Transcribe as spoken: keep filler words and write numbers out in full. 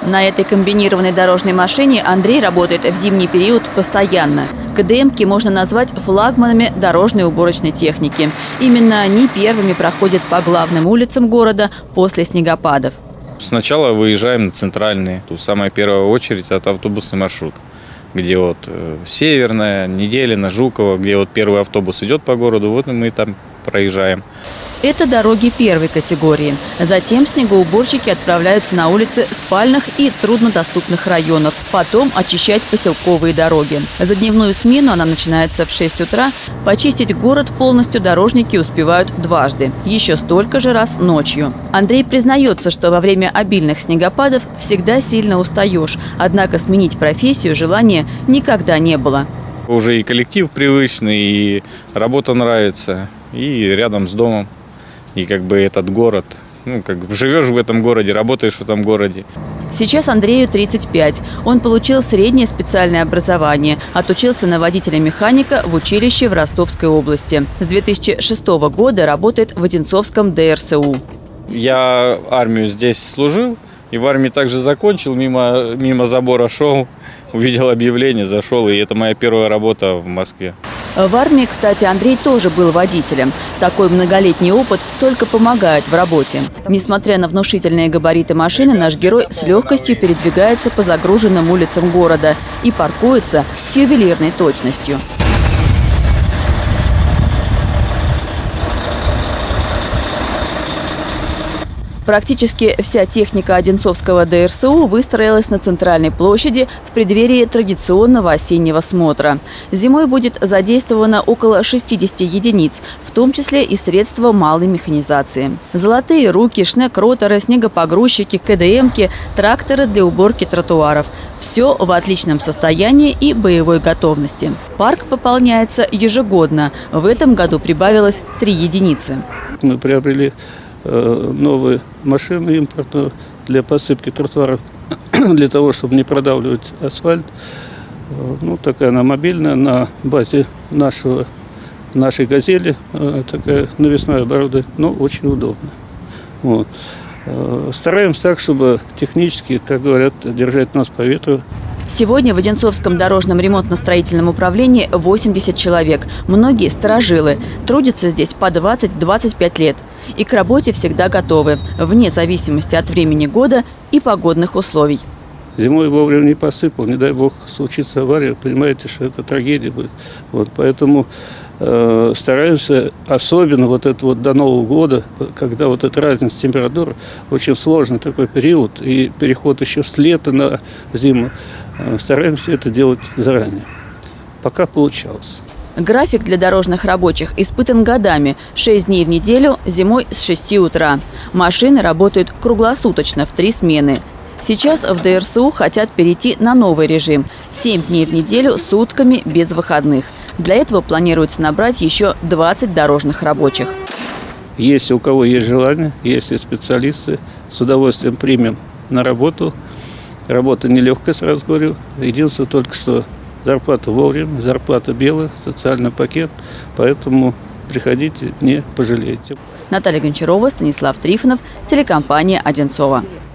На этой комбинированной дорожной машине Андрей работает в зимний период постоянно. КДМки можно назвать флагманами дорожной уборочной техники. Именно они первыми проходят по главным улицам города после снегопадов. Сначала выезжаем на центральные. Тут самая первая очередь – это автобусный маршрут, где вот Северная, Неделина, Жукова, где вот первый автобус идет по городу, вот мы там проезжаем. Это дороги первой категории. Затем снегоуборщики отправляются на улицы спальных и труднодоступных районов. Потом очищать поселковые дороги. За дневную смену, она начинается в шесть утра, почистить город полностью дорожники успевают дважды. Еще столько же раз ночью. Андрей признается, что во время обильных снегопадов всегда сильно устаешь. Однако сменить профессию желания никогда не было. Уже и коллектив привычный, и работа нравится, и рядом с домом. И как бы этот город, ну, как бы живешь в этом городе, работаешь в этом городе. Сейчас Андрею тридцать пять. Он получил среднее специальное образование. Отучился на водителя-механика в училище в Ростовской области. С две тысячи шестого года работает в Одинцовском ДРСУ. Я армию здесь служил, и в армии также закончил, мимо, мимо забора шел, увидел объявление, зашел, и это моя первая работа в Москве. В армии, кстати, Андрей тоже был водителем. Такой многолетний опыт только помогает в работе. Несмотря на внушительные габариты машины, наш герой с легкостью передвигается по загруженным улицам города и паркуется с ювелирной точностью. Практически вся техника Одинцовского ДРСУ выстроилась на центральной площади в преддверии традиционного осеннего смотра. Зимой будет задействовано около шестидесяти единиц, в том числе и средства малой механизации. Золотые руки, шнек-роторы, снегопогрузчики, КДМки, тракторы для уборки тротуаров. Все в отличном состоянии и боевой готовности. Парк пополняется ежегодно. В этом году прибавилось три единицы. Мы приобрели новые машины импортные для посыпки тротуаров, для того, чтобы не продавливать асфальт. Ну, такая она мобильная, на базе нашего, нашей «Газели», такая навесное оборудование, но очень удобно. Вот. Стараемся так, чтобы технически, как говорят, держать нос по ветру. Сегодня в Одинцовском дорожном ремонтно-строительном управлении восемьдесят человек. Многие старожилы. Трудятся здесь по двадцать-двадцать пять лет. И к работе всегда готовы, вне зависимости от времени года и погодных условий. Зимой вовремя не посыпал, не дай бог случится авария, понимаете, что это трагедия будет. Вот, поэтому э, стараемся, особенно вот это вот до Нового года, когда вот эта разница температуры, очень сложный такой период, и переход еще с лета на зиму, э, стараемся это делать заранее. Пока получалось. График для дорожных рабочих испытан годами. Шесть дней в неделю, зимой с шести утра. Машины работают круглосуточно в три смены. Сейчас в ДРСУ хотят перейти на новый режим. Семь дней в неделю сутками без выходных. Для этого планируется набрать еще двадцать дорожных рабочих. Если у кого есть желание, если специалисты, с удовольствием примем на работу. Работа нелегкая, сразу говорю. Единственное только что... Зарплата вовремя, зарплата белая, социальный пакет, поэтому приходите, не пожалеете. Наталья Гончарова, Станислав Трифонов, телекомпания «Одинцова».